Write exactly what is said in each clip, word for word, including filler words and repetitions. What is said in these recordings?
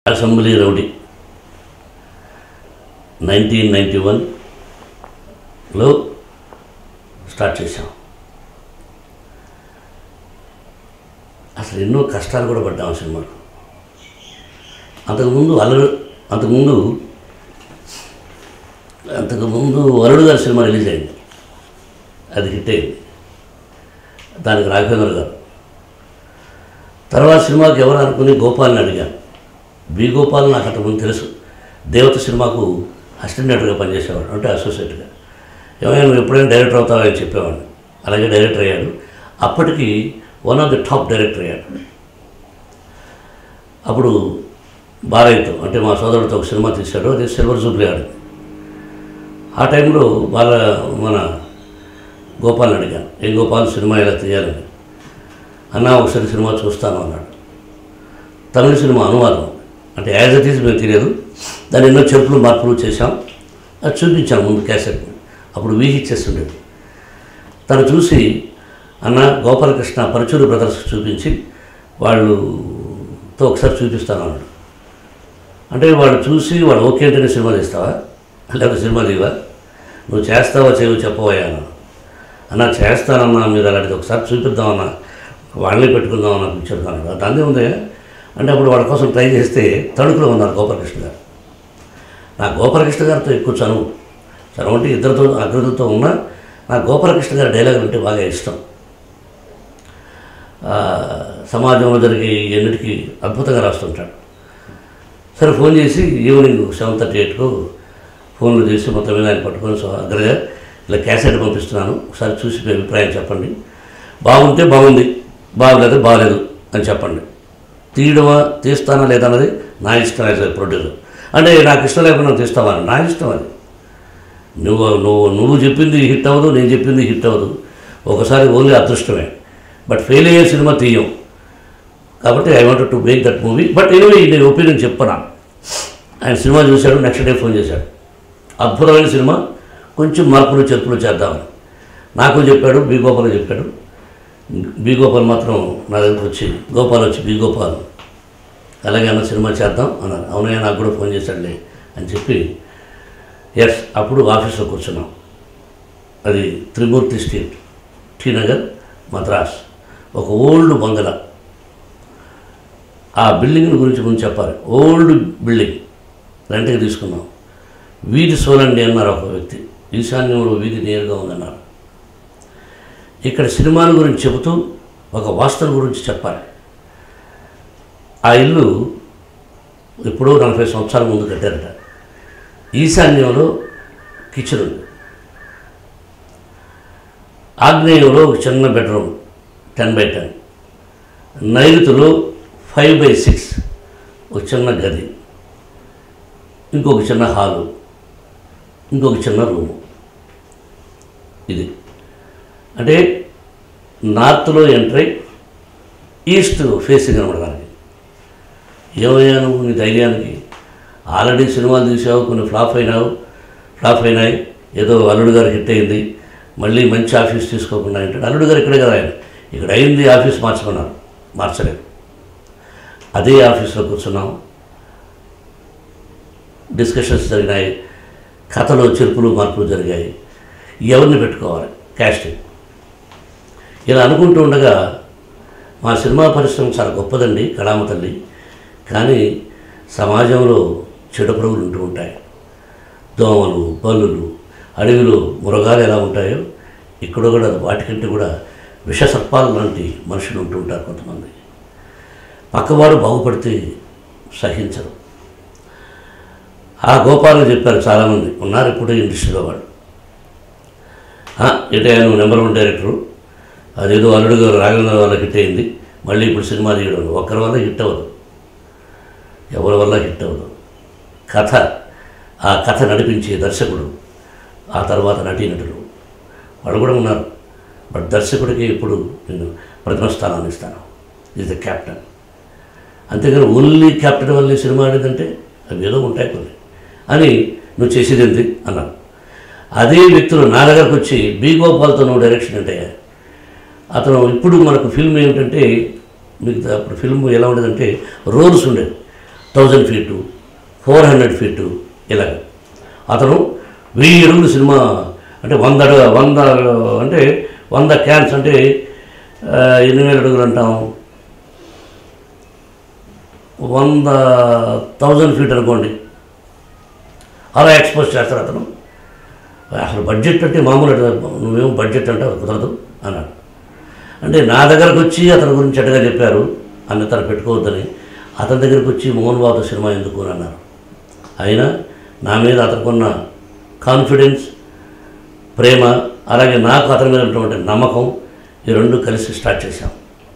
Assembly rowdy nineteen ninety వన్లో start చేశాం. అసలు ఎన్నో కష్టాలు కూడా పడ్డాము సినిమాకు. అంతకుముందు అల్లుడు అంతకుముందు అంతకుముందు అల్లుడు గారి సినిమా రిలీజ్ అయింది, అది హిట్ అయింది. దానికి రాఘవేంద్ర గారు. తర్వాత సినిమాకి ఎవరు అనుకుని గోపాల్ని అడిగాను. బి గోపాల్ నాకు అంతకుముందు తెలుసు. దేవత సినిమాకు అసిస్టెంట్ డైరెక్టర్గా పనిచేసేవాడు, అంటే అసోసియేట్గా. ఏమైనా నువ్వు ఎప్పుడైనా డైరెక్టర్ అవుతావని చెప్పేవాడిని. అలాగే డైరెక్టర్ అయ్యాడు. అప్పటికి one of the top director అయ్యాడు. అప్పుడు బాలయ్యతో, అంటే మా సోదరుడితో ఒక సినిమా తీశాడు, అది సిల్వర్ జూబ్లీ ఆడింది. ఆ టైంలో బాల మన గోపాల్ని అడిగాను, ఏ గోపాల్ సినిమా ఇలా తీయాలని. అన్న ఒకసారి సినిమా చూస్తాను అన్నాడు. తమిళ సినిమా అనువాదం, అంటే యాజ్ ఇట్ ఈజ్ మేము తెలియదు, దాన్ని ఎన్నో చెరుపులు మార్పులు చేశాం. అది చూపించాను ముందు క్యాసెట్. అప్పుడు వీహిచ్చేసి ఉండేది. తను చూసి, అన్న గోపాలకృష్ణ పరచూరు బ్రదర్స్ చూపించి వాళ్ళతో ఒకసారి చూపిస్తాను అన్నాడు. అంటే వాళ్ళు చూసి వాళ్ళు ఓకే అంటేనే సినిమా తీస్తావా, లేకపోతే సినిమా తీవా, నువ్వు చేస్తావా చేయవు చెప్పబోయా అన్న. అన్న చేస్తానన్నా, మీరు అలాంటిది ఒకసారి చూపిద్దామన్నా, వాళ్ళని పెట్టుకుందామన్నా పిక్చర్ అన్నాడు. దాన్ని ఉంది. అంటే అప్పుడు వాళ్ళ కోసం ట్రై చేస్తే తణుకులో ఉన్నారు గోపాలకృష్ణ గారు. నా గోపాలకృష్ణ గారితో ఎక్కువ చనువు చనువు అంటే ఇద్దరితో అగ్రతులతో ఉన్నా నాకు గోపాలకృష్ణ గారి డైలాగులు అంటే బాగా ఇష్టం. సమాజంలో జరిగే ఎన్నిటికీ అద్భుతంగా రాస్తుంటాడు. సరే ఫోన్ చేసి ఈవినింగ్ సెవెన్ థర్టీ ఎయిట్కు ఫోన్లు చేసి మొత్తం మీద ఆయన పట్టుకొని, సో అగ్రగా ఇలా క్యాసెట్ పంపిస్తున్నాను, ఒకసారి చూసి మీ అభిప్రాయం చెప్పండి, బాగుంటే బాగుంది, బాగలేదు బాగలేదు అని చెప్పండి, తీయడమా తీస్తానా లేదా అన్నది నా ఇష్టం యాజ్ ఎ ప్రొడ్యూసర్. అంటే నాకు ఇష్టం లేకుండా తీస్తావా, నా ఇష్టం అది. నువ్వు నువ్వు నువ్వు చెప్పింది హిట్ అవ్వదు, నేను చెప్పింది హిట్ అవ్వదు, ఒకసారి ఓన్లీ అదృష్టమే. బట్ ఫెయిల్ అయ్యే సినిమా తీయం. కాబట్టి I wanted to make that movie. But anyway నేను ఒపీనియన్ చెప్పనా. ఆయన సినిమా చూశాడు, నెక్స్ట్ డే ఫోన్ చేశాడు, అద్భుతమైన సినిమా, కొంచెం మార్పులు చెప్పులు చేద్దామని నాకు చెప్పాడు. బి గోపాల్ చెప్పాడు. బి గోపాల్ మాత్రం నా దగ్గరకు వచ్చి, గోపాల్ వచ్చి బి గోపాల్ అలాగే అన్న సినిమా చేద్దాం అన్నారు. అవునయ్య నాకు కూడా ఫోన్ చేశాడులే అని చెప్పి, ఎస్ అప్పుడు ఆఫీస్లో కూర్చున్నాం. అది త్రిమూర్తి స్ట్రీట్, టీ నగర్, మద్రాస్. ఒక ఓల్డ్ బంగళా. ఆ బిల్డింగ్ గురించి ముందు చెప్పాలి. ఓల్డ్ బిల్డింగ్ రెంట్కి తీసుకున్నాం. వీధి సోలండి అన్నారు ఒక వ్యక్తి, ఈశాన్యంలో వీధి నేరుగా ఉందన్నారు. ఇక్కడ సినిమాల గురించి చెబుతూ ఒక వాస్తవం గురించి చెప్పాలి. ఆ ఇల్లు ఎప్పుడో నలభై సంవత్సరాల ముందు కట్టారట. ఈశాన్యంలో కిచెన్ ఉంది, ఆగ్నేయంలో ఒక చిన్న బెడ్రూమ్ టెన్ బై టెన్, నైరుతిలో ఫైవ్ బై సిక్స్ ఒక చిన్న గది, ఇంకొక చిన్న హాలు, ఇంకొక చిన్న రూము. ఇది అంటే నార్త్లో ఎంట్రీ, ఈస్ట్ ఫేసింగ్ అనమాట. ఏమయ్యా నువ్వు నీ ధైర్యానికి, ఆల్రెడీ సినిమాలు తీసావు, కొన్ని ఫ్లాప్ అయినావు ఫ్లాప్ అయినాయి ఏదో అల్లుడు గారు హిట్ అయింది, మళ్ళీ మంచి ఆఫీస్ తీసుకోకుండా అంటే, అల్లుడు గారు ఇక్కడే కదా ఆయన, ఇక్కడ అయింది ఆఫీస్ మార్చుకున్నారు, మార్చలేదు. అదే ఆఫీస్లో కూర్చున్నాం, డిస్కషన్స్ జరిగినాయి, కథలో చెరుపులు మార్పులు జరిగాయి, ఎవరిని పెట్టుకోవాలి, కాస్టింగ్. ఇలా అనుకుంటూ ఉండగా మా సినిమా పరిశ్రమ చాలా గొప్పదండి, కళామ తల్లి, కానీ సమాజంలో చెడు పురుగులు ఉంటూ ఉంటాయి. దోమలు, బల్లులు, అడవిలో మృగాలు ఎలా ఉంటాయో ఇక్కడ కూడా వాటికంటే కూడా విషసర్పాలు లాంటి మనుషులు ఉంటూ ఉంటారు కొంతమంది. పక్కవాడు బాగుపడితే సహించరు. ఆ గోపాలను చెప్పారు చాలామంది ఉన్నారు ఇప్పుడు ఇండస్ట్రీలో వాళ్ళు. ఇటే నువ్వు నెంబర్ వన్ డైరెక్టరు, అదేదో అల్లుడు గారు రాఘవేంద్ర వల్ల హిట్ అయింది, మళ్ళీ ఇప్పుడు సినిమా తీయడం ఒక్కరి వల్ల హిట్ అవ్వదు, ఎవరి వల్ల హిట్ అవ్వదు. కథ, ఆ కథ నడిపించే దర్శకుడు, ఆ తర్వాత నటీనటులు వాళ్ళు కూడా ఉన్నారు. బట్ దర్శకుడికి ఇప్పుడు నేను ప్రథమ స్థానాన్ని ఇస్తాను, ఈజ్ ద క్యాప్టెన్. అంతేగాని ఓన్లీ క్యాప్టెన్ వల్లే సినిమా ఆడేదంటే అవి ఏదో ఉంటాయి కొన్ని అని, నువ్వు చేసేది ఏంటి అన్నాను. అదే వ్యక్తులు నా దగ్గరకు వచ్చి, బి గోపాల్తో నువ్వు డైరెక్షన్ అంటే, అతను ఇప్పుడు మనకు ఫిల్మ్ ఏమిటంటే, మీకు అప్పుడు ఫిల్మ్ ఎలా ఉండేదంటే రోల్స్ ఉండేది. Thousand feet four hundred feet ఇలాగ అతను వెయ్యి అడుగులు సినిమా అంటే వంద అడుగు వంద అంటే వంద క్యాన్స్ అంటే ఎన్ని వేల అడుగులు అంటాం, వంద థౌజండ్ ఫీట్ అనుకోండి, అలా ఎక్స్పోజ్ చేస్తారు అతను. అసలు బడ్జెట్ అంటే మామూలు నువ్వేమో బడ్జెట్ అంటే అది కుదరదు అన్నాడు. అంటే నా దగ్గరకు వచ్చి అతని గురించి అట్టగా చెప్పారు అన్న తను పెట్టుకోవద్దని, అతని దగ్గరికి వచ్చి మోహన్ బాబు సినిమా ఎందుకు అని అన్నారు. అయినా నా మీద అతనుకున్న కాన్ఫిడెన్స్, ప్రేమ, అలాగే నాకు అతని మీద ఉన్నటువంటి నమ్మకం, ఈ రెండు కలిసి స్టార్ట్ చేశాం.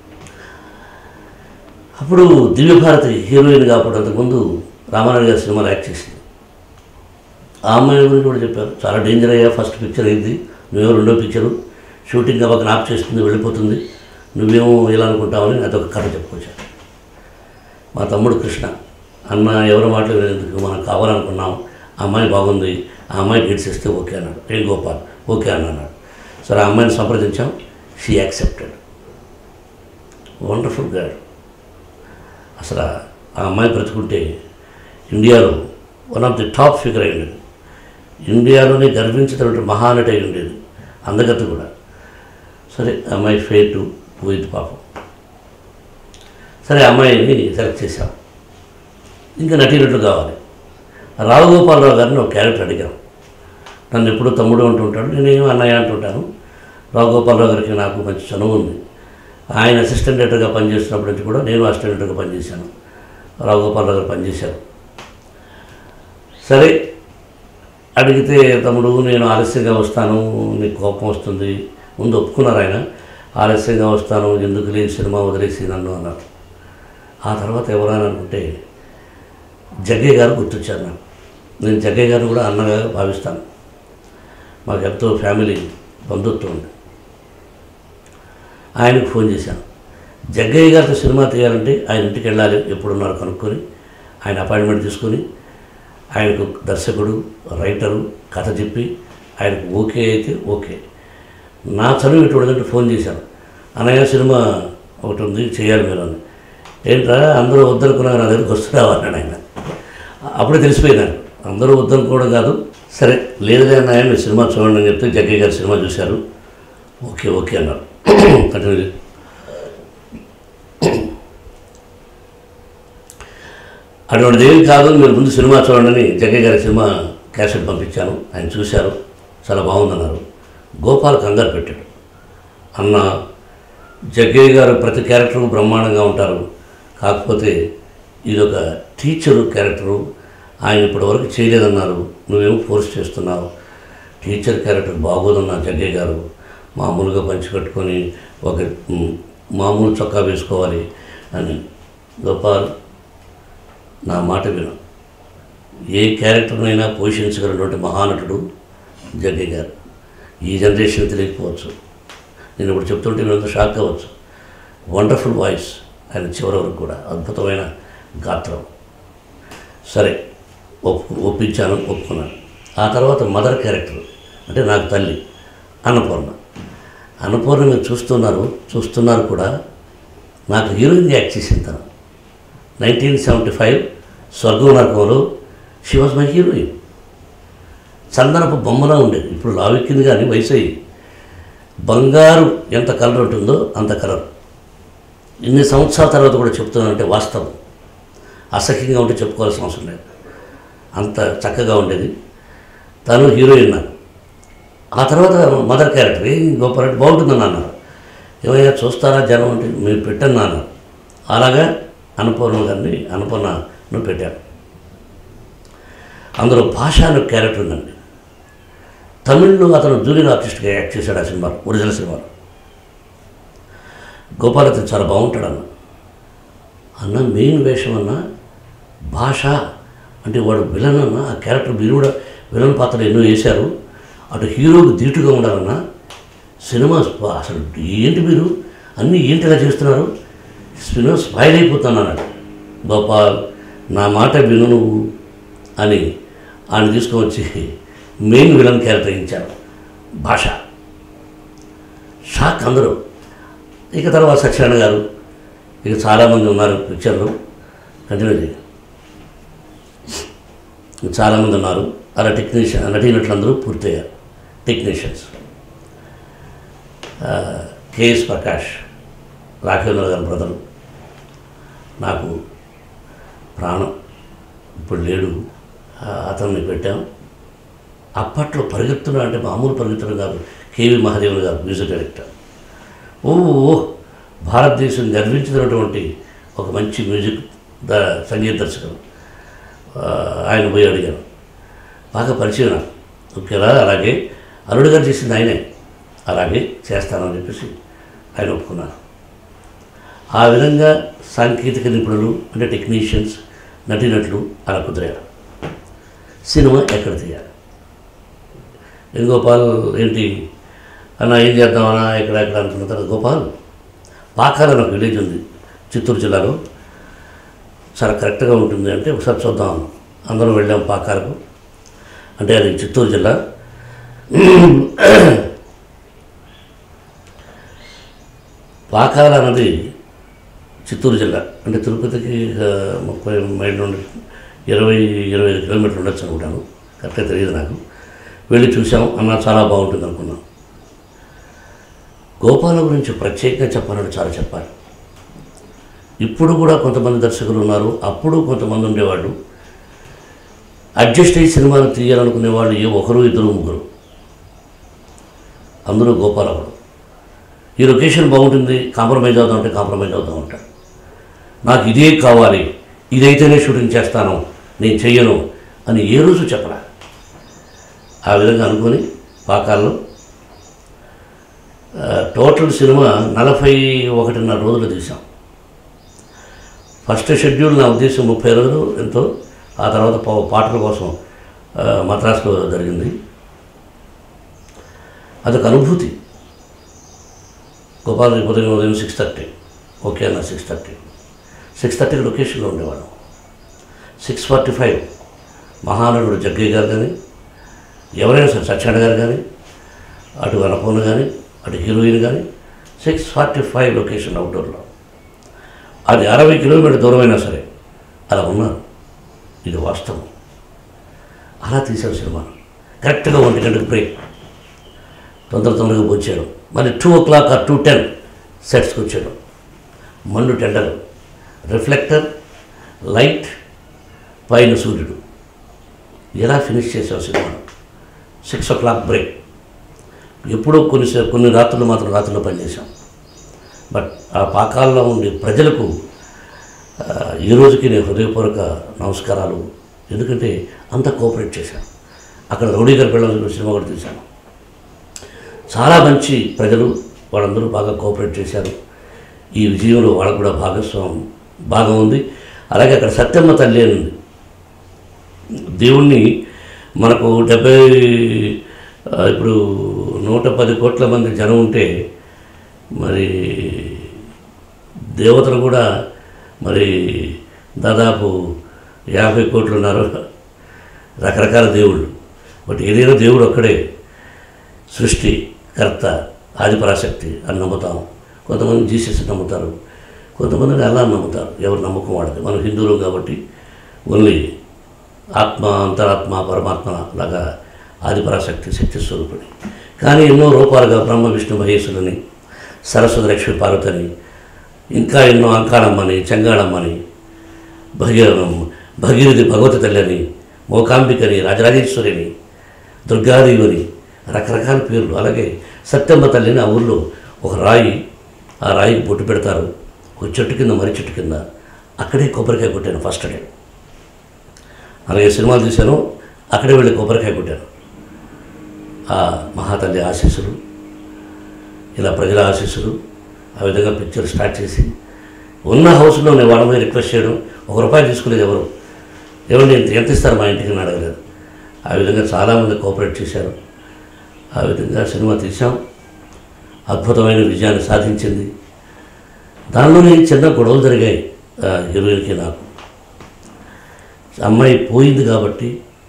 అప్పుడు దివ్యభారతి హీరోయిన్గా అప్పుడు అంతకుముందు రామారావు గారి సినిమాలో యాక్ట్ చేసింది. ఆ అమ్మాయి గురించి కూడా చెప్పారు, చాలా డేంజర్ అయ్యా, ఫస్ట్ పిక్చర్ అయింది, నువ్వేమో రెండో పిక్చరు షూటింగ్ అవ్వక ఆఫ్ చేస్తుంది, వెళ్ళిపోతుంది, నువ్వేమో ఇలా అనుకుంటావని అదొక కథ చెప్పుకొచ్చాను. మా తమ్ముడు కృష్ణ, అన్న ఎవరి మాటలు వినేందుకు మనం కావాలనుకున్నాం, ఆ అమ్మాయి బాగుంది, ఆ అమ్మాయి డేట్స్ ఇస్తే ఓకే అన్నాడు. ఏం గోపాల్ ఓకే అన్నాడు. సరే ఆ అమ్మాయిని సంప్రదించాం, షీ యాక్సెప్టెడ్. Wonderful girl. అసలు ఆ అమ్మాయి బ్రతుకుంటే ఇండియాలో one of the top figure అయి ఉండేది, ఇండియాలోనే గర్వించినటువంటి మహానటి అయి ఉండేది, అందగత్తు కూడా. సరే అమ్మాయి ఫేటు పోయింది పాపం. సరే అమ్మాయిని సెలెక్ట్ చేశాం, ఇంకా నటీనటులు కావాలి. రావు గోపాలరావు గారిని ఒక క్యారెక్టర్ అడిగాం. నన్ను ఎప్పుడూ తమ్ముడు అంటుంటాడు, నేనేమో అన్నయ్య అంటుంటాను. రావు గోపాలరావు గారికి నాకు మంచి చనువు ఉంది. ఆయన అసిస్టెంట్ డైరెక్టర్గా పనిచేస్తున్నప్పటి నుంచి కూడా నేను అసిస్టెంట్ డైరెక్టర్గా పనిచేశాను, రావు గోపాలరావు గారు పనిచేశారు. సరే అడిగితే తమ్ముడు నేను ఆలస్యంగా వస్తాను, నీకు కోపం వస్తుంది, ముందు ఒప్పుకున్నారు ఆయన, ఆలస్యంగా వస్తాను ఎందుకు లేదు సినిమా వదిలేసి నన్ను అన్నారు. ఆ తర్వాత ఎవరైనా అనుకుంటే జగ్గయ్య గారు గుర్తొచ్చారు నాకు. నేను జగ్గయ్య గారు కూడా అన్నగా భావిస్తాను, మాకు ఎంతో ఫ్యామిలీ బంధుత్వం ఉంది. ఆయనకు ఫోన్ చేశాను, జగ్గయ్య గారితో సినిమా తీయాలంటే ఆయన ఇంటికి వెళ్ళాలి, ఎప్పుడున్నారు కనుక్కొని ఆయన అపాయింట్మెంట్ తీసుకొని ఆయనకు దర్శకుడు, రైటరు, కథ చెప్పి ఆయనకు ఓకే అయితే ఓకే. నా చదువు ఇటువంటిదంటే ఫోన్ చేశాను, అన్నయ్య సినిమా ఒకటి ఉంది చేయాలి మీరు అని. ఏంట్రా అందరూ వద్దనుకున్నా నా దగ్గరికి వస్తున్నావు అన్నాడు ఆయన. అప్పుడే తెలిసిపోయినాను అందరూ వద్దనుకోవడం కాదు. సరే లేదులే అన్నయ్య మీరు సినిమా చూడండి అని చెప్తే జగ్గయ్య గారు సినిమా చూశారు, ఓకే ఓకే అన్నారు. కంటిన్యూ. అటువంటిది ఏం కాదు, మీరు ముందు సినిమా చూడండి, జగ్గయ్య గారి సినిమా క్యాసెట్ పంపించాను, ఆయన చూశారు, చాలా బాగుందన్నారు. గోపాల్ కంగారు పెట్టాడు, అన్న జగ్గయ్య గారు ప్రతి క్యారెక్టరు బ్రహ్మాండంగా ఉంటారు, కాకపోతే ఇదొక టీచరు క్యారెక్టరు, ఆయన ఇప్పటివరకు చేయలేదన్నారు, నువ్వేమో ఫోర్స్ చేస్తున్నావు, టీచర్ క్యారెక్టర్ బాగోదన్నా జగ్గయ్య గారు, మామూలుగా పంచి కట్టుకొని ఒక మామూలు చొక్కా వేసుకోవాలి అని. గోపాల్ నా మాట విను, ఏ క్యారెక్టర్నైనా పోషించగలిగినటువంటి మహానటుడు జగ్గయ్య గారు. ఈ జనరేషన్ తెలియకపోవచ్చు, నేను ఇప్పుడు చెప్తుంటే మీరు షాక్ అవ్వచ్చు. వండర్ఫుల్ వాయిస్ ఆయన, చివరి వరకు కూడా అద్భుతమైన గాత్రం. సరే ఒప్పు ఒప్పించాను ఒప్పుకున్నాను. ఆ తర్వాత మదర్ క్యారెక్టర్ అంటే నాకు తల్లి అన్నపూర్ణ. అన్నపూర్ణ మీరు చూస్తున్నారు చూస్తున్నారు కూడా నాకు హీరోయిన్ యాక్ట్ చేసింది తను. నైన్టీన్ సెవెంటీ ఫైవ్ స్వర్గం నరకంలో షీ వాజ్ మై హీరోయిన్. చందనపు బొమ్మలా ఉండేది, ఇప్పుడు లావెక్కింది కానీ వయసు అయ్యి. బంగారు ఎంత కలర్ ఉంటుందో అంత కలర్. ఇన్ని సంవత్సరాల తర్వాత కూడా చెప్తున్నానంటే వాస్తవం, అసహ్యంగా ఉంటే చెప్పుకోవాల్సిన అవసరం లేదు, అంత చక్కగా ఉండేది తను హీరోయిన్ నాకు. ఆ తర్వాత మదర్ క్యారెక్టర్ ఏం గొప్ప బాగుంటుందని అన్నారు. ఏమైనా చూస్తారా జనం అంటే మీరు పెట్టను అన్నారు. అలాగా అన్నపూర్ణ గారిని అన్నపూర్ణను పెట్టారు. అందులో భాష అనే క్యారెక్టర్ ఉందండి. తమిళ్లో అతను జూనియర్ ఆర్టిస్ట్గా యాక్ట్ చేశాడు ఆ సినిమాలో, ఒరిజినల్ సినిమాలో. గోపాల్ అతను చాలా బాగుంటాడు అన్న. అన్న మెయిన్ వేషం అన్న భాష అంటే వాడు విలన్ అన్న, ఆ క్యారెక్టర్ మీరు కూడా విలన్ పాత్రలు ఎన్నో వేశారు, అటు హీరోకి ధీటుగా ఉండాలన్నా. సినిమా అసలు ఏంటి మీరు అన్నీ ఏంటి ఇలా చేస్తున్నారు, సినిమా స్పాయిల్ అయిపోతాను అన్నాడు. గోపాల్ నా మాట విను నువ్వు అని ఆయన తీసుకువచ్చి మెయిన్ విలన్ క్యారెక్టర్ ఇచ్చారు. భాష షాక్ అందరూ. ఇక తర్వాత సత్యనారాయణ గారు, ఇక చాలామంది ఉన్నారు పిక్చర్లో. కంటిన్యూ చేయాలి. చాలామంది ఉన్నారు. అలా టెక్నీషియన్ నటీనటులందరూ పూర్తయ్యారు టెక్నీషియన్స్. కేఎస్ ప్రకాష్, రాఘవేంద్ర గారి బ్రదరు, నాకు ప్రాణం. ఇప్పుడు లేడు. అతన్ని పెట్టాం. అప్పట్లో పరిగెత్తున అంటే మామూలు పరిగెత్తున కాదు. కేవి మహాదేవన్ గారు మ్యూజిక్ డైరెక్టర్. ఓ భారతదేశం గర్వించినటువంటి ఒక మంచి మ్యూజిక్ ద సంగీత దర్శకుడు. ఆయన పోయి అడిగాను. బాగా పరిచయం నాకు. ఓకేలా అలాగే అల్లుడు గారు చేసింది ఆయనే, అలాగే చేస్తానని చెప్పేసి ఆయన ఒప్పుకున్నారు. ఆ విధంగా సాంకేతిక నిపుణులు అంటే టెక్నీషియన్స్, నటీనటులు అలా కుదిరారు. సినిమా ఎక్కడ తీయాలి? వేణుగోపాల్ ఏంటి అన్న ఏం చేద్దామన్నా ఎక్కడ ఎక్కడ అనుకున్న తర్వాత గోపాల్ పాకాల ఒక విలేజ్ ఉంది చిత్తూరు జిల్లాలో, చాలా కరెక్ట్గా ఉంటుంది అంటే ఒకసారి చూద్దాం. అందరం వెళ్ళాం పాకాలకు. అంటే అది చిత్తూరు జిల్లా. పాకాల అన్నది చిత్తూరు జిల్లా. అంటే తిరుపతికి ముప్పై మైళ్ళ నుండి ఇరవై ఇరవై ఐదు కిలోమీటర్లు ఉండొచ్చు అనుకుంటాను, కరెక్ట్గా తెలియదు నాకు. వెళ్ళి చూసాం. అన్న చాలా బాగుంటుంది అనుకున్నాం. గోపాల గురించి ప్రత్యేకంగా చెప్పాలంటే చాలా చెప్పాలి. ఇప్పుడు కూడా కొంతమంది దర్శకులు ఉన్నారు, అప్పుడు కొంతమంది ఉండేవాళ్ళు. అడ్జస్ట్ అయ్యి సినిమాను తీయాలనుకునే వాళ్ళు ఏ ఒకరు ఇద్దరు ముగ్గురు, అందరూ గోపాల ఒకడు. ఈ లొకేషన్ బాగుంటుంది, కాంప్రమైజ్ అవుదాం అంటే కాంప్రమైజ్ అవుదాం అంటాడు. నాకు ఇదే కావాలి, ఇదైతేనే షూటింగ్ చేస్తాను, నేను చెయ్యను అని ఏ రోజు చెప్పరా. ఆ విధంగా అనుకొని పాకాల్లో టోటల్ సినిమా నలభై ఒకటిన్నర రోజులు తీసాం. ఫస్ట్ షెడ్యూల్ నా ఉద్దేశం ముప్పై రోజులు ఎంతో. ఆ తర్వాత పాటల కోసం మద్రాసులో జరిగింది. అదొక అనుభూతి. గోపాల్ ఉదయం ఉదయం సిక్స్ థర్టీ ఓకే అన్న సిక్స్ థర్టీ సిక్స్ థర్టీకి లొకేషన్లో ఉండేవాడు. సిక్స్ ఫార్టీ ఫైవ్ మహానటుడు జగ్గయ్య గారు కానీ ఎవరైనా సరే సత్యనారాయణ గారు కానీ అటు అన్నపూర్ణ కానీ అటు హీరోయిన్ కానీ సిక్స్ ఫార్టీ ఫైవ్ లొకేషన్ అవుట్డోర్లో. అది అరవై కిలోమీటర్ దూరమైనా సరే అలా ఉన్నారు. ఇది వాస్తవం. అలా తీశాడు సినిమా. కరెక్ట్గా ఒంటి గంటకు బ్రేక్, తొందర తొందరగా వచ్చాడు. మళ్ళీ two o'clock or two ten సెట్స్కి వచ్చాడు. మండు టెండర్, రిఫ్లెక్టర్, లైట్, పైన సూర్యుడు. ఎలా ఫినిష్ చేసావు సినిమాను? Six o'clock break. ఎప్పుడో కొన్ని కొన్ని రాత్రులు మాత్రం రాత్రుల్లో పనిచేశాం. బట్ ఆ పాకాల్లో ఉండే ప్రజలకు ఈ రోజుకి నేను హృదయపూర్వక నమస్కారాలు. ఎందుకంటే అంత కోఆపరేట్ చేశాను. అక్కడ రౌడీ గారి పిల్లలు సినిమా కూడా తీశాను. చాలా మంచి ప్రజలు, వాళ్ళందరూ బాగా కోఆపరేట్ చేశారు. ఈ విజయంలో వాళ్ళకు కూడా భాగస్వామ్యం బాగా ఉంది. అలాగే అక్కడ సత్యమ్మ తల్లి అని ఉంది. దేవుణ్ణి మనకు డెబ్బై ఇప్పుడు నూట పది కోట్ల మంది జనం ఉంటే మరి దేవతలు కూడా మరి దాదాపు యాభై కోట్లు ఉన్నారు. రకరకాల దేవుళ్ళు. బట్ ఏదైనా దేవుడు ఒక్కడే సృష్టి కర్త, ఆదిపరాశక్తి అని నమ్ముతాం. కొంతమంది జీసస్ నమ్ముతారు, కొంతమంది అల్లా నమ్ముతారు. ఎవరు నమ్మకం వాడదు. మనం హిందువులు కాబట్టి ఓన్లీ ఆత్మ, అంతరాత్మ, పరమాత్మ లాగా ఆదిపరాశక్తి శక్తి స్వరూపుడి. కానీ ఎన్నో రూపాలుగా బ్రహ్మ విష్ణు మహేశ్వరుని, సరస్వతి లక్ష్మీ పార్వతిని, ఇంకా ఎన్నో అంకాళమ్మని, చెంగాళమ్మని, భగీ భగీరథి భగవతి తల్లిని, మోకాంబికని, రాజరాజేశ్వరిని, దుర్గాదేవిని, రకరకాల పేర్లు. అలాగే సత్యమ్మ తల్లిని ఆ ఊళ్ళో ఒక రాయి, ఆ రాయికి బొట్టు పెడతారు. ఒక చెట్టు కింద, మర్రి చెట్టు కింద. అక్కడే కొబ్బరికాయ కొట్టాను ఫస్ట్ డే. అలాగే సినిమాలు తీశాను, అక్కడే వెళ్ళి కొబ్బరికాయ కొట్టాను. ఆ మహాతల్లి ఆశీస్సులు, ఇలా ప్రజల ఆశీస్సులు, ఆ విధంగా పిక్చర్ స్టార్ట్ చేసి ఉన్న హౌస్లో నేను వాళ్ళ మీద రిక్వెస్ట్ చేయడం. ఒక రూపాయి తీసుకునేది ఎవరు, ఏమండి ఎంత ఇస్తారు మా ఇంటికి అని అడగలేదు. ఆ విధంగా చాలామంది కోఆపరేట్ చేశారు. ఆ విధంగా సినిమా తీసాం. అద్భుతమైన విజయాన్ని సాధించింది. దానిలోనే చిన్న గొడవలు జరిగాయి హీరోయిన్కి నాకు. అమ్మాయి పోయింది కాబట్టి,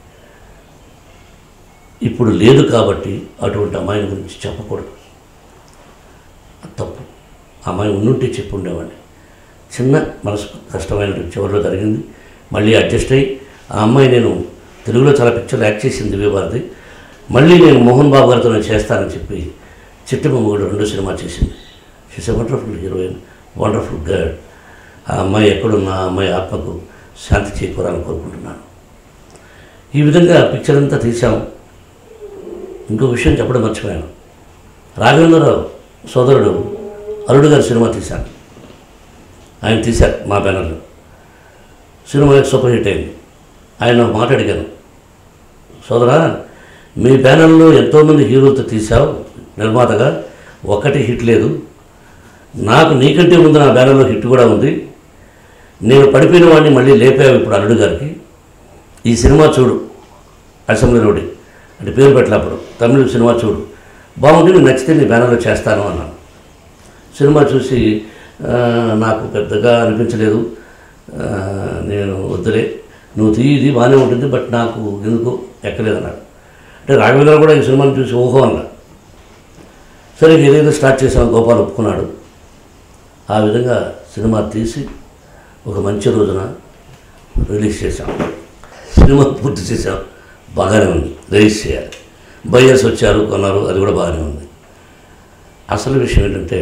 ఇప్పుడు లేదు కాబట్టి అటువంటి అమ్మాయిని గురించి చెప్పకూడదు. తప్పు. అమ్మాయి ఉండుంటే చెప్పి ఉండేవాడిని. చిన్న మనసు కష్టమైన చివరిలో జరిగింది. మళ్ళీ అడ్జస్ట్ అయ్యి ఆ అమ్మాయి నేను తెలుగులో చాలా పిక్చర్లు యాక్ట్ చేసింది దివ్యభారతి. మళ్ళీ నేను మోహన్ బాబు గారితో నేను చేస్తానని చెప్పి చిట్టమ్మ కూడా రెండు సినిమా చేసింది. She's a wonderful heroine, wonderful girl. ఆ అమ్మాయి ఎక్కడున్నా ఆ అమ్మాయి ఆత్మకు శాంతి చేకూరాలని కోరుకుంటున్నాను. ఈ విధంగా పిక్చర్ అంతా తీసాం. ఇంకో విషయం చెప్పడం మర్చిపోయాను. రాఘవేంద్రరావు సోదరుడు అల్లుడు గారి సినిమా తీశాను. ఆయన తీశారు మా బ్యానర్లో. సినిమా సూపర్ హిట్ అయింది. ఆయన మాట అడిగాను, సోదరా మీ బ్యానర్లో ఎంతోమంది హీరోలతో తీశావు నిర్మాతగా, ఒక్కటి హిట్ లేదు. నాకు నీకంటే ముందు నా బ్యానర్లో హిట్ కూడా ఉంది. నేను పడిపోయిన వాడిని మళ్ళీ లేపావు ఇప్పుడు అల్లుడు గారికి. ఈ సినిమా చూడు, అసెంబ్లీ రోడ్డు అంటే పేరు పెట్టలేప్పుడు తమిళ సినిమా చూడు, బాగుంటే నీకు నచ్చితే నీ బ్యానర్లో చేస్తాను అన్నాను. సినిమా చూసి నాకు పెద్దగా అనిపించలేదు, నేను వద్దులే నువ్వు తీది బాగానే ఉంటుంది బట్ నాకు ఎందుకు ఎక్కలేదన్నాడు. అంటే రాఘవేంద్ర కూడా ఈ సినిమాని చూసి ఓహో అన్నాడు. సరే ఏదైతే స్టార్ట్ చేసామో గోపాల్ ఒప్పుకున్నాడు. ఆ విధంగా సినిమా తీసి ఒక మంచి రోజున రిలీజ్ చేశాం. సినిమా పూర్తి చేసాం, బాగానే ఉంది. రిలీజ్ చేయాలి, బయ్యర్స్ వచ్చారు, కొన్నారు, అది కూడా బాగానే ఉంది. అసలు విషయం ఏంటంటే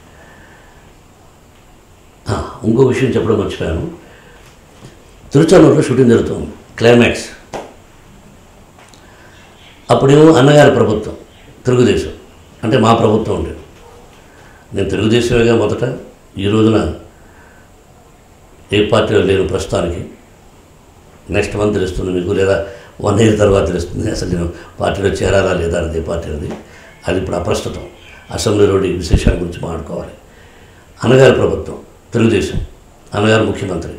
ఇంకో విషయం చెప్పడం మర్చిపోయాను. తిరుచానూరులో షూటింగ్ జరుగుతుంది, క్లైమాక్స్. అప్పుడేమో అన్నగారి ప్రభుత్వం తెలుగుదేశం, అంటే మా ప్రభుత్వం ఉండేది. నేను తెలుగుదేశమేగా మొదట. ఈ రోజున ఏ పార్టీలో లేను ప్రస్తుతానికి. నెక్స్ట్ మంత్ తెలుస్తుంది మీకు, లేదా వన్ ఇయర్ తర్వాత తెలుస్తుంది అసలు నేను పార్టీలో చేరాలా లేదా అనేది. ఏ పార్టీ అనేది అది ఇప్పుడు అప్రస్తుతం. అసెంబ్లీలోని విశేషాల గురించి మాట్లాడుకోవాలి. అన్నగారి ప్రభుత్వం తెలుగుదేశం, అన్నగారు ముఖ్యమంత్రి.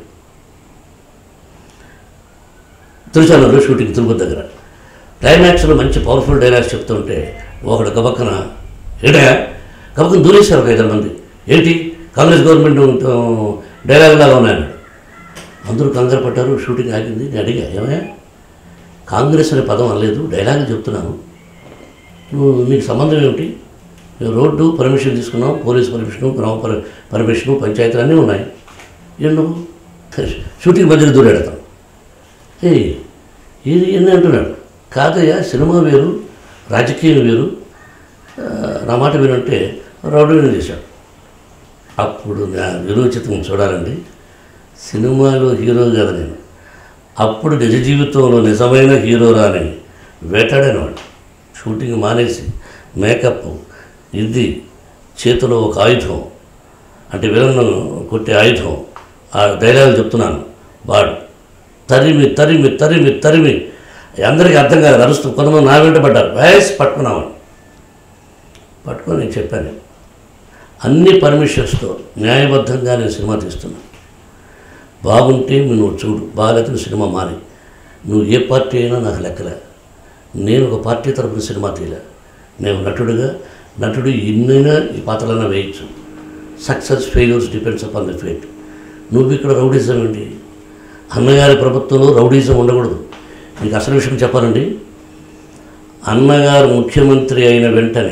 తిరుచానూరులో షూటింగ్ తిరుపతి దగ్గర. క్లైమాక్స్లో మంచి పవర్ఫుల్ డైలాగ్స్ చెప్తుంటే ఒకడు గబక్కన ఏటయా గబక్కన దూరేశారు ఒక ఐదారు మంది. ఏంటి కాంగ్రెస్ గవర్నమెంట్ డైలాగ్ లాగా ఉన్నాయన్నాడు. అందరూ కంగారు పడ్డారు. షూటింగ్ ఆగింది. నేను అడిగా, ఏమయ్యా కాంగ్రెస్ అనే పదం అనలేదు, డైలాగ్ చెప్తున్నాను, నువ్వు నీకు సంబంధం ఏమిటి? మేము రోడ్డు పర్మిషన్ తీసుకున్నాం, పోలీస్ పర్మిషను, గ్రామ పర్ పర్మిషను, పంచాయతీలు అన్నీ ఉన్నాయి. ఏం నువ్వు షూటింగ్ మధ్యలో దూరేడతాం. ఏ ఇది ఎన్ని అంటున్నాడు. కాదయ్యా సినిమా వేరు, రాజకీయం వేరు, నా మాట వినంటే రౌడీని చేశాడు. అప్పుడు నా విరోచితం చూడాలండి. సినిమాలో హీరో కదా నేను, అప్పుడు నిజ జీవితంలో నిజమైన హీరోరా అని వేటాడేవాడు. షూటింగ్ మానేసి మేకప్ ఇది చేతిలో ఒక ఆయుధం, అంటే విలన్ను కొట్టే ఆయుధం, ఆ డైలాగులు చెప్తున్నాను. వాడు తరిమి తరిమి తరిమి తరిమి అందరికీ అర్థం కాదు, అరుస్తూ కొంతమంది నా వెంట పడ్డారు. వయస్ పట్టుకున్నామని పట్టుకొని నేను చెప్పాను, అన్ని పర్మిషన్స్తో న్యాయబద్ధంగా నేను సినిమా తీస్తున్నాను, బాగుంటే నువ్వు చూడు, బాగాలేదని సినిమా మారి. నువ్వు ఏ పార్టీ అయినా నాకు లెక్కలే. నేను ఒక పార్టీ తరపున సినిమా తీయలే. నేను నటుడుగా, నటుడు ఎన్నైనా ఈ పాత్రలైనా వేయచ్చు. Success failures depends upon the fate. నువ్వు ఇక్కడ రౌడీజం ఏంటి? అన్నగారి ప్రభుత్వంలో రౌడీజం ఉండకూడదు. మీకు అసలు విషయం చెప్పాలండి, అన్నగారు ముఖ్యమంత్రి అయిన వెంటనే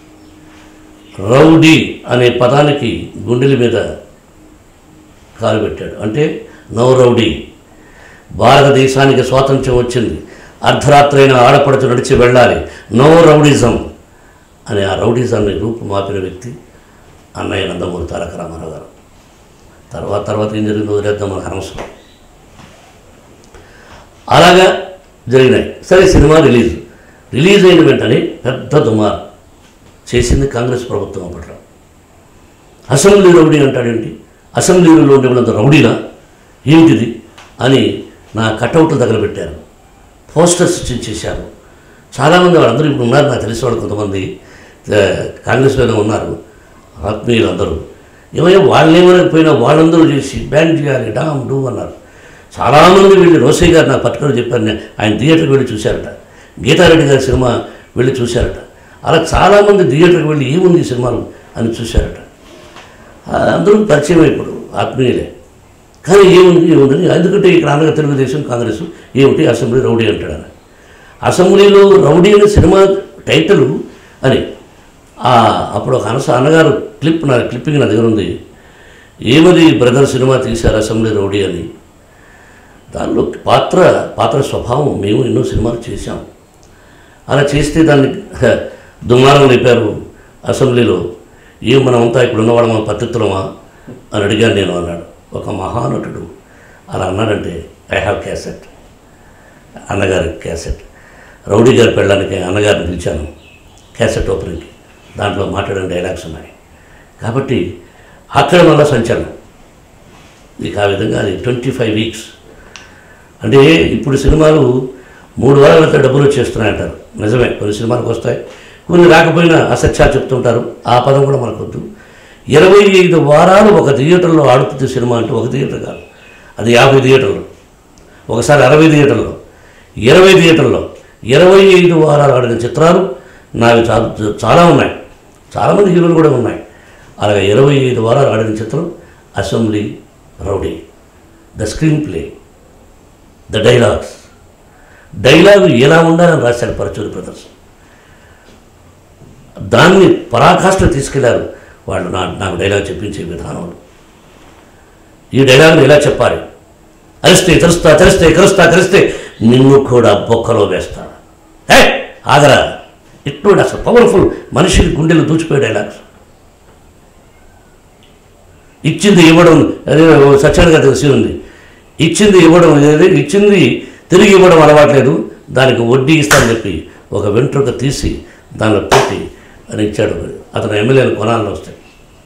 రౌడీ అనే పదానికి గుండెల మీద కాలు పెట్టాడు. అంటే నో రౌడీ. భారతదేశానికి స్వాతంత్ర్యం వచ్చింది, అర్ధరాత్రి అయిన ఆడపడుచు నడిచి వెళ్ళాలి, నో రౌడీజం అనే ఆ రౌడీజాన్ని రూపుమాపిన వ్యక్తి అన్నయ్య నందమూరి తారక రామారావు గారు. తర్వాత తర్వాత ఏం జరిగిందో వదిలేద్దాం, మనకు అనవసరం. అలాగా జరిగినాయి. సరే సినిమా రిలీజ్ రిలీజ్ అయిన వెంటనే పెద్ద దుమారు చేసింది కాంగ్రెస్ ప్రభుత్వం. అప్పట్లో అసెంబ్లీ రౌడీ అంటాడేంటి, అసెంబ్లీలో ఉండేవాళ్ళంత రౌడీనా ఏమిటిది అని నా కటౌట్లు తగలబెట్టారు, పోస్టర్స్ చేశారు. చాలామంది వాళ్ళందరూ ఇప్పుడు ఉన్నారు, నాకు తెలిసిన వాళ్ళు కొంతమంది కాంగ్రెస్లోనే ఉన్నారు, ఆత్మీయులు అందరూ. ఏమైనా వాళ్ళు ఏమైనా వాళ్ళందరూ చేసి బ్యాన్ చేయాలి, డామ్ డూ అన్నారు. చాలామంది వెళ్ళి రోసయ్య గారు నాకు పట్టుకొని చెప్పారు, ఆయన థియేటర్కి వెళ్ళి చూశారట, గీతారెడ్డి గారి సినిమా వెళ్ళి చూశారట. అలా చాలామంది థియేటర్కి వెళ్ళి ఏముంది ఈ సినిమాలు అని చూశారట. అందరూ పరిచయం ఇప్పుడు ఆత్మీయులే. కానీ ఏముంది ఏముందని, ఎందుకంటే ఇక్కడ అనగా తెలుగుదేశం కాంగ్రెస్ ఏమిటి అసెంబ్లీ రౌడీ అంటాడని. అసెంబ్లీలో రౌడీ అనే సినిమా టైటిల్ అని అప్పుడు ఒక అనస అన్నగారు క్లిప్ నా క్లిప్పింగ్ నా దగ్గర ఉంది. ఏమది బ్రదర్ సినిమా తీశారు అసెంబ్లీ రౌడీ అని. దానిలో పాత్ర పాత్ర స్వభావం మేము ఎన్నో సినిమాలు చేశాం. అలా చేస్తే దాన్ని దుమారం లేపారు అసెంబ్లీలో. ఏం మనమంతా ఇప్పుడు ఉన్నవాడు మన పత్తిత్తులమా అని అడిగాను నేను అన్నాడు ఒక మహానటుడు. అలా అన్నాడంటే ఐ హ్యావ్ క్యాసెట్, అన్నగారి క్యాసెట్. రౌడీ గారి పెళ్ళడానికి అన్నగారిని పిలిచాను క్యాసెట్ ఓపెనింగ్కి. దాంట్లో మాట్లాడిన డైలాగ్స్ ఉన్నాయి. కాబట్టి అక్కడ మళ్ళీ సంచలనం. ఇక ఆ విధంగా అది ట్వంటీ ఫైవ్ వీక్స్ అంటే ఇప్పుడు సినిమాలు మూడు వారాలతో డబ్బులు వచ్చేస్తున్నాయంటారు. నిజమే, కొన్ని సినిమాలకు వస్తాయి, కొన్ని రాకపోయినా అసత్యాలు చెప్తుంటారు. ఆ పదం కూడా మనకొద్దు. ఇరవై ఐదు వారాలు ఒక థియేటర్లో ఆడుతుంది సినిమా అంటే ఒక థియేటర్ కాదు, అది యాభై థియేటర్లు, ఒకసారి అరవై థియేటర్లో, ఇరవై థియేటర్లో ఇరవై ఐదు వారాలు ఆడిన చిత్రాలు నావి చాలా చాలా ఉన్నాయి. చాలామంది హీరోలు కూడా ఉన్నాయి. అలాగే ఇరవై ఐదు వారాలు ఆడిన చిత్రం assembly rowdy. The screenplay, the dialogues, dialogue ఎలా ఉండాలని రాశారు పరచూరి బ్రదర్స్. దాన్ని పరాకాష్ఠ తీసుకెళ్లారు వాళ్ళు. నా నాకు డైలాగ్ చెప్పించే విధానంలో ఈ డైలాగ్ని ఎలా చెప్పాలి, అరిస్తే తెరుస్తా, తెరిస్తే కరుస్తా, కరిస్తే నిన్ను కూడా బొక్కలో వేస్తా, ఏ ఆగరా, ఇటువంటి అసలు పవర్ఫుల్ మనిషికి గుండెలు దూచిపోయే డైలాగ్స్. ఇచ్చింది ఇవ్వడం, అదే సత్యానికి తెలిసి ఉంది. ఇచ్చింది ఇవ్వడం అనేది, ఇచ్చింది తిరిగి ఇవ్వడం అలవాట్లేదు, దానికి వడ్డీ ఇస్తానని చెప్పి ఒక వెంట్రుక తీసి దానిలో పెట్టి అని ఇచ్చాడు. అతను ఎమ్మెల్యేలు కొనాలని వస్తాయి,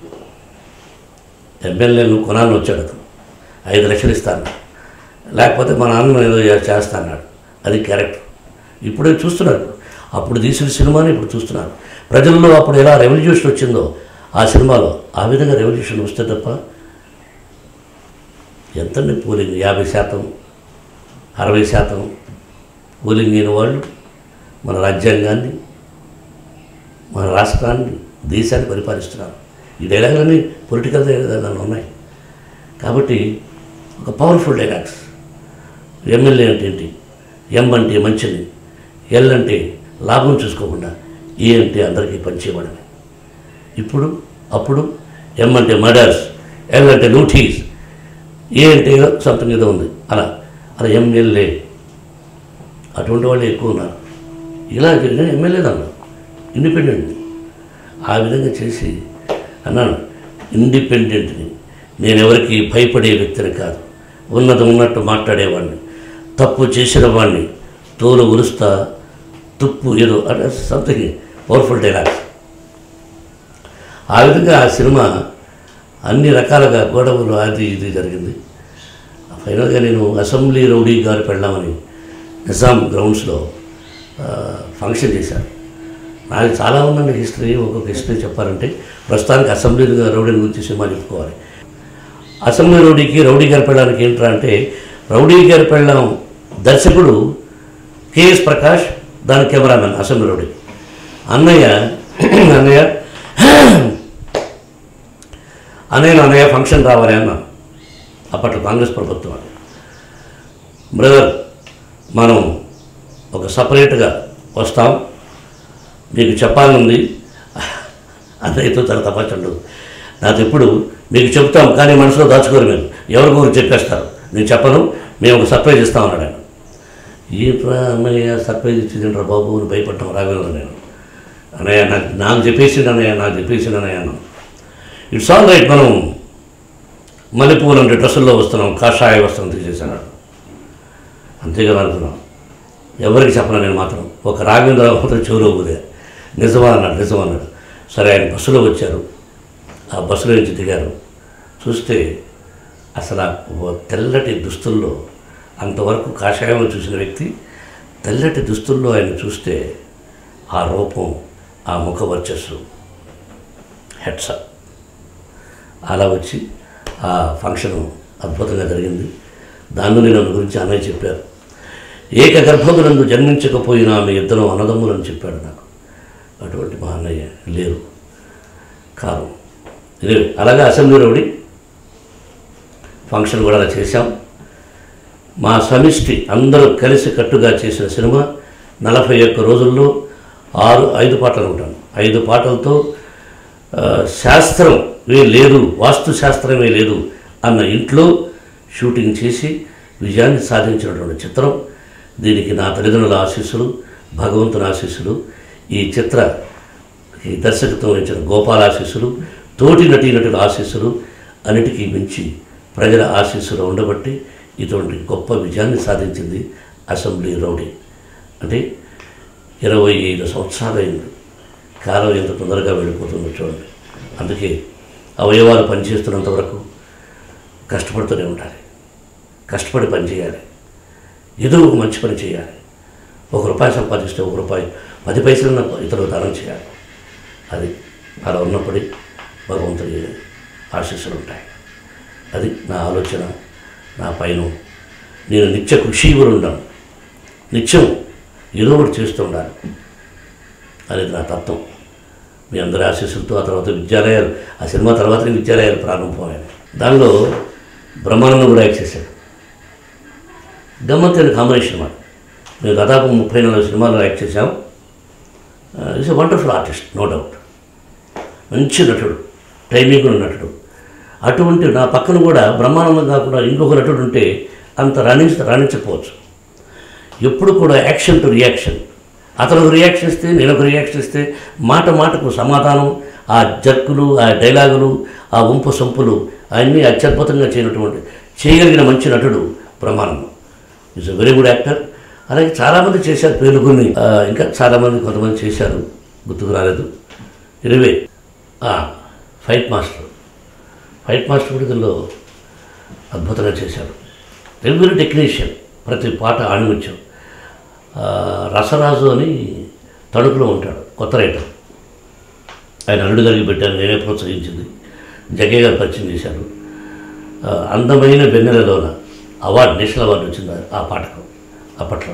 ఎమ్మెల్యేలు కొనాలని వచ్చాడు. అతను ఐదు లక్షలు ఇస్తాను, లేకపోతే మా నాన్న ఏదో చేస్తా అన్నాడు. అది క్యారెక్టర్. ఇప్పుడే చూస్తున్నారు, అప్పుడు తీసిన సినిమాని ఇప్పుడు చూస్తున్నారు. ప్రజల్లో అప్పుడు ఎలా రెవల్యూషన్ వచ్చిందో ఆ సినిమాలో ఆ విధంగా రెవల్యూషన్ వస్తే తప్ప ఎంతండి పోలింగ్, యాభై శాతం అరవై శాతం పోలింగ్ అయిన వాళ్ళు మన రాజ్యాంగాన్ని, మన రాష్ట్రాన్ని, దేశాన్ని పరిపాలిస్తున్నారు. ఈ డైలాగులన్నీ పొలిటికల్ డైలాగులు ఉన్నాయి. కాబట్టి ఒక పవర్ఫుల్ డైలాగ్స్. ఎమ్మెల్యే అంటే ఏంటి, ఎం అంటే మంచిది, ఎల్ అంటే లాభం చూసుకోకుండా, ఏ అంటే అందరికీ పనిచేయబడమే. ఇప్పుడు అప్పుడు ఎం అంటే మర్డర్స్, ఎల్ అంటే లూటీస్, ఏ అంటే ఏదో సంథింగ్ ఏదో ఉంది. అలా అలా ఎమ్మెల్యే అటువంటి వాళ్ళు ఎక్కువ ఉన్నారు. ఇలా జరిగిన ఎమ్మెల్యేలు అన్నారు ఇండిపెండెంట్ని. ఆ విధంగా చేసి అన్నాను ఇండిపెండెంట్ని, నేను ఎవరికి భయపడే వ్యక్తిని కాదు, ఉన్నది ఉన్నట్టు మాట్లాడేవాడిని, తప్పు చేసిన వాడిని తోలు ఉరుస్తా, తుప్పు ఏదో అంటే సంథింగ్ పవర్ఫుల్ డైలాగ్స్. ఆ విధంగా ఆ సినిమా అన్ని రకాలుగా గొడవలు అది ఇది జరిగింది. ఫైనల్గా నేను అసెంబ్లీ రౌడీ గారు పెళ్ళామని నిజాం గ్రౌండ్స్లో ఫంక్షన్ చేశాను. నాకు చాలా ఉందండి హిస్టరీ. ఒక్కొక్క హిస్టరీ చెప్పాలంటే ప్రస్తుతానికి అసెంబ్లీ రౌడీ గురించి సినిమా చెప్పుకోవాలి. అసెంబ్లీ రౌడీకి రౌడీ గారి పెళ్ళానికి ఏంట్రా అంటే, రౌడీ గారి పెళ్ళాం దర్శకుడు కేఎస్ ప్రకాష్, దాని కెమెరామెన్ అసెంబ్లీ రౌడీ. అన్నయ్య అన్నయ్య అన్నయ్య అన్నయ్య ఫంక్షన్ రావాలి అన్న. అప్పట్లో కాంగ్రెస్ ప్రభుత్వం. బ్రదర్ మనం ఒక సపరేట్గా వస్తాం, మీకు చెప్పాలనుంది. అన్నయ్యతో చాలా తప్పచండు. నాకు ఎప్పుడు మీకు చెప్తాం కానీ మనసులో దాచుకోరు, మీరు ఎవరి గురించి చెప్పేస్తారు, నేను చెప్పను, మేము ఒక సర్ప్రైజ్ ఇస్తామన్నాడు ఆయన. ఈ అన్నయ్య సర్ప్రైజ్ ఇచ్చిండ్రా బాబు అని భయపడ్డాం రాఘవేంద్ర. నేను అన్నయ్య నాకు నాకు చెప్పేసిండు అన్నయ్య నాకు చెప్పేసిండు అన్నయ్య అన్నాం. ఇట్స్ ఆల్ రైట్, మనం మల్లెపూలు అంటే డ్రెస్సుల్లో వస్తున్నాం, కాషాయ వస్త్రం తీసేసాడు. అంతేగా అనుకున్నాం. ఎవరికి చెప్పను నేను మాత్రం. ఒక రాఘవేంద్ర మాత్రం చెవులో ఊరే నిజమా అన్నాడు, నిజమా అన్నాడు. సరే ఆయన బస్సులో వచ్చారు, ఆ బస్సులో నుంచి దిగారు. చూస్తే అసలు తెల్లటి దుస్తుల్లో, అంతవరకు కాషాయంలో చూసిన వ్యక్తి తెల్లటి దుస్తుల్లో ఆయన చూస్తే ఆ రూపం, ఆ ముఖ వర్చస్సు, హెడ్సప్. అలా వచ్చి ఆ ఫంక్షన్ అద్భుతంగా జరిగింది. దానిలో నేను గురించి అన్నయ్య చెప్పారు. ఏక గర్భమునందు జన్మించకపోయినా మీ ఇద్దరు అన్నదమ్ములని చెప్పాడు నాకు. అటువంటి మా అన్నయ్య లేరు కాదు. అలాగే అసెంబ్లీ రౌడీ ఫంక్షన్ కూడా అలా చేశాం. మా సమిష్టి అందరూ కలిసి కట్టుగా చేసిన సినిమా నలభై ఒక్క రోజుల్లో ఆరు ఐదు పాటలు ఉంటాను. ఐదు పాటలతో శాస్త్రమే లేదు, వాస్తు శాస్త్రమే లేదు అన్న ఇంట్లో షూటింగ్ చేసి విజయాన్ని సాధించినటువంటి చిత్రం. దీనికి నా తల్లిదండ్రుల ఆశీస్సులు, భగవంతుని ఆశీస్సులు, ఈ చిత్ర ఈ దర్శకత్వం వహించిన గోపాల ఆశీస్సులు, తోటి నటీనటుల ఆశీస్సులు, అన్నిటికీ మించి ప్రజల ఆశీస్సులు ఉండబట్టి ఇటువంటి గొప్ప విజయాన్ని సాధించింది అసెంబ్లీ రౌడీ. అంటే ఇరవై ఐదు సంవత్సరాలు అయింది. కాలం ఎంత తొందరగా వెళ్ళిపోతుందో చూడండి. అందుకే అవయవాలు పనిచేస్తున్నంత వరకు కష్టపడుతూనే ఉండాలి, కష్టపడి పని చేయాలి, ఏదో ఒక మంచి పని చేయాలి. ఒక రూపాయి సంపాదిస్తే ఒక రూపాయి పది పైసలన్న ఇతరులకు దానం చేయాలి. అది అలా ఉన్నప్పుడే భగవంతుడి ఆశీస్సులు ఉంటాయి. అది నా ఆలోచన, నా పైన నేను నిత్య కృషివరు ఉన్నాను. నిత్యం ఏదో ఒకటి చేస్తూ ఉండాలి అనేది నా తత్వం. మీ అందరి ఆశీస్సులతో ఆ తర్వాత విద్యాలయాలు, ఆ సినిమా తర్వాత విద్యాలయాలు ప్రారంభమయ్యాయి. దానిలో బ్రహ్మానందం కూడా యాక్ట్ చేశాడు. గమ్మత్తైన కాంబినేషన్ అన్నమాట. మేము దాదాపు ముప్పై నాలుగు సినిమాలు యాక్ట్ చేశాం. Is a wonderful artist, no doubt. మంచి నటుడు, టైమింగ్ ఉన్న నటుడు. అటువంటి నా పక్కన కూడా బ్రహ్మానందం కాకుండా ఇంకొక నటుడు ఉంటే అంత రాణించ రాణించకపోవచ్చు. ఎప్పుడు కూడా యాక్షన్ టు రియాక్షన్. అతను ఒక రియాక్షన్ ఇస్తే నేను ఒక రియాక్షన్ ఇస్తే మాట మాటకు సమాధానం, ఆ జర్కులు, ఆ డైలాగులు, ఆ వంపు సొంపులు అన్నీ అత్యద్భుతంగా చేయనటువంటి చేయగలిగిన మంచి నటుడు Brahmanandam. Is a very good actor. అలాగే చాలామంది చేశారు పేర్లు కొన్ని, ఇంకా చాలామంది కొంతమంది చేశారు, గుర్తుకు రాలేదు. ఇరవై ఫైట్ మాస్టర్ ఫైట్ మాస్టర్ కూడా దీనిలో అద్భుతంగా చేశాడు. వెరీ టెక్నీషియన్, ప్రతి పాట ఆణిముత్యం. రసరాజు అని తణుకులో ఉంటాడు, కొత్త రైటర్. ఆయన అల్లుడు గారికి పెట్టాను, నేనే ప్రోత్సహించింది. జగ్గయ్య గారు పరిచయం చేశారు. అందమైన వెన్నెలలోన అవార్డు, నేషనల్ అవార్డు వచ్చింది ఆ పాటకు అప్పట్లో.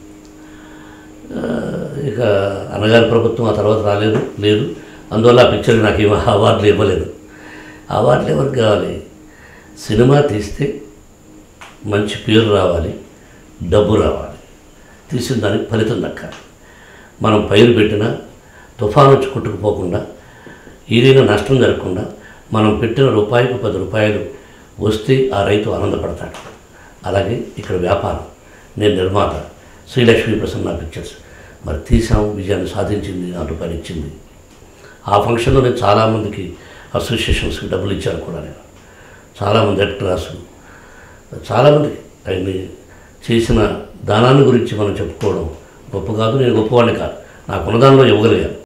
ఇక అన్నగారి ప్రభుత్వం ఆ తర్వాత రాలేదు లేదు అందువల్ల ఆ పిక్చర్కి నాకు ఏమో అవార్డులు ఇవ్వలేదు. అవార్డులు ఎవరికి కావాలి? సినిమా తీస్తే మంచి పేరు రావాలి, డబ్బు రావాలి, తీసిన దానికి ఫలితం దక్కాలి. మనం పైరు పెట్టినా తుఫాను వచ్చి కొట్టుకుపోకుండా, ఏదైనా నష్టం జరగకుండా మనం పెట్టిన రూపాయికి పది రూపాయలు వస్తే ఆ రైతు ఆనందపడతాడు. అలాగే ఇక్కడ వ్యాపారం. నేను నిర్మాత, శ్రీలక్ష్మీ ప్రసన్న పిక్చర్స్. మరి తీసాం, విజయాన్ని సాధించింది, నాలుగు రూపాయలు ఇచ్చింది. ఆ ఫంక్షన్లో నేను చాలామందికి అసోసియేషన్స్కి డబ్బులు ఇచ్చాను కూడా. నేను చాలామంది డైరెక్టర్స్, చాలామందికి ఆయన్ని చేసిన దానాన్ని గురించి మనం చెప్పుకోవడం గొప్ప కాదు. నేను గొప్పవాడిని కాదు, నాకున్న దానిలో ఇవ్వగలిగాను.